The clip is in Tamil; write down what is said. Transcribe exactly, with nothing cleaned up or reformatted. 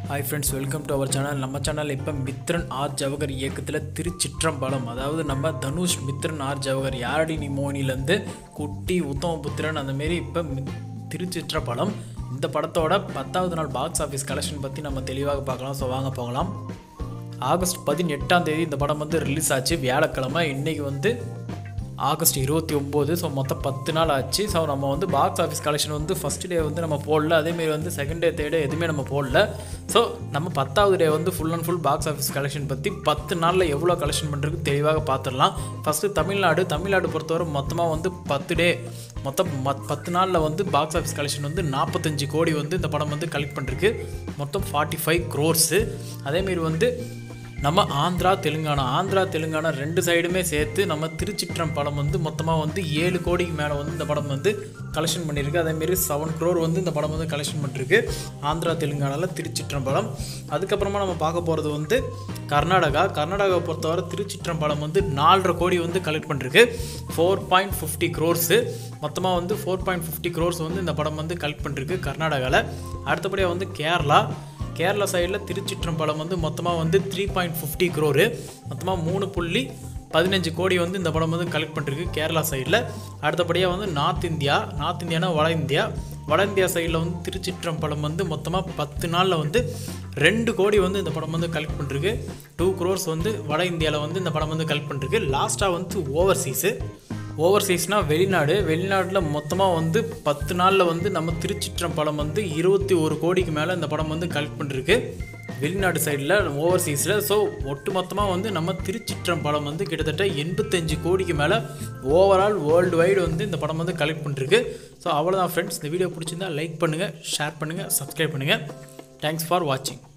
Hi friends, welcome to our channel. நம்ம சேனல் இப்போ மித்ரன் ஆர் ஜவஹர் இயக்கத்தில் திருச்சிற்றம்பலம், அதாவது நம்ம தனுஷ் மித்ரன் ஆர் ஜவஹர் யாரடி மோனிலேருந்து குட்டி உத்தமபுத்திரன் அந்தமாரி இப்போ திருச்சிற்றம்பலம் இந்த படத்தோட பத்தாவது நாள் பாக்ஸ் ஆஃபீஸ் கலெக்ஷன் பற்றி நம்ம தெளிவாக பார்க்கலாம். ஸோ வாங்க போகலாம். ஆகஸ்ட் பதினெட்டாம் தேதி இந்த படம் வந்து ரிலீஸ் ஆச்சு, வியாழக்கிழமை. இன்றைக்கி வந்து ஆகஸ்ட் இருபத்தி ஒம்பது. ஸோ மொத்தம் பத்து நாள் ஆச்சு. ஸோ நம்ம வந்து பாக்ஸ் ஆஃபீஸ் கலெக்ஷன் வந்து ஃபஸ்ட் டே வந்து நம்ம போடல, அதேமாரி வந்து செகண்ட் டே தேர்ட் டே எதுவுமே நம்ம போடல. ஸோ நம்ம பத்தாவது டே வந்து full and full box office collection பற்றி பத்து நாளில் எவ்வளோ கலெக்ஷன் பண்ணுறதுக்கு தெளிவாக பார்த்துடலாம். ஃபஸ்ட்டு தமிழ்நாடு தமிழ்நாடு பொறுத்தவரை மொத்தமாக வந்து பத்து டே மொத்தம் மத் பத்து நாளில் வந்து பாக்ஸ் ஆஃபீஸ் கலெக்ஷன் வந்து நாற்பத்தஞ்சு கோடி வந்து இந்த படம் வந்து கலெக்ட் பண்ணுறதுக்கு மொத்தம் ஃபார்ட்டி ஃபைவ் க்ரோர்ஸு. அதேமாரி வந்து நம்ம ஆந்திரா தெலுங்கானா ஆந்திரா தெலுங்கானா ரெண்டு சைடுமே சேர்த்து நம்ம திருச்சிற்றம்பலம் வந்து மொத்தமாக வந்து ஏழு கோடிக்கு மேலே வந்து இந்த படம் வந்து கலெக்ஷன் பண்ணியிருக்கு. அதேமாரி செவன் க்ரோர் வந்து இந்த படம் வந்து கலெக்ஷன் பண்ணிருக்கு ஆந்திரா தெலுங்கானாவில் திருச்சிற்றம்பலம். அதுக்கப்புறமா நம்ம பார்க்க போகிறது வந்து கர்நாடகா கர்நாடகாவை பொறுத்தவரை திருச்சிற்றம்பலம் வந்து நாலரை கோடி வந்து கலெக்ட் பண்ணிருக்கு, ஃபோர் பாயிண்ட் ஃபிஃப்டி க்ரோர்ஸு. மொத்தமாக வந்து ஃபோர் பாயிண்ட் ஃபிஃப்டி க்ரோர்ஸ் வந்து இந்த படம் வந்து கலெக்ட் பண்ணிருக்கு கர்நாடகாவில். அடுத்தபடியாக வந்து கேரளா கேரளா சைடில் திருச்சிற்றம்பலம் வந்து மொத்தமாக வந்து த்ரீ பாயிண்ட் ஃபிஃப்டி க்ரோரு, மொத்தமாக மூணு புள்ளி பதினஞ்சு கோடி வந்து இந்த படம் வந்து கலெக்ட் பண்ணிருக்கு கேரளா சைடில். அடுத்தபடியாக வந்து நார்த் இந்தியா நார்த் இந்தியானா வட இந்தியா வட இந்தியா சைடில் வந்து திருச்சிற்றம்பலம் வந்து மொத்தமாக பத்து நாளில் வந்து ரெண்டு கோடி வந்து இந்த படம் வந்து கலெக்ட் பண்ணிருக்கு, டூ க்ரோர்ஸ் வந்து வட இந்தியாவில் வந்து இந்த படம் வந்து கலெக்ட் பண்ணிருக்கு. லாஸ்ட்டாக வந்து ஓவர்சீஸு ஓவர்சீஸ்னால் வெளிநாடு வெளிநாட்டில் மொத்தமாக வந்து பத்து நாளில் வந்து நம்ம திருச்சிற்றம்பலம் வந்து இருபத்தி ஒரு கோடிக்கு மேலே இந்த படம் வந்து கலெக்ட் பண்ணிருக்கு வெளிநாடு சைடில் ஓவர்சீஸில். ஸோ ஒட்டு மொத்தமாக வந்து நம்ம திருச்சிற்றம்பலம் வந்து கிட்டத்தட்ட எண்பத்தஞ்சு கோடிக்கு மேலே ஓவரால் வேர்ல்டு வைடு வந்து இந்த படம் வந்து கலெக்ட் பண்ணிருக்கு. ஸோ அவ்வளோதான் ஃப்ரெண்ட்ஸ். இந்த வீடியோ பிடிச்சிருந்தா லைக் பண்ணுங்கள், ஷேர் பண்ணுங்கள், சப்ஸ்கிரைப் பண்ணுங்கள். தேங்க்ஸ் ஃபார் வாட்சிங்.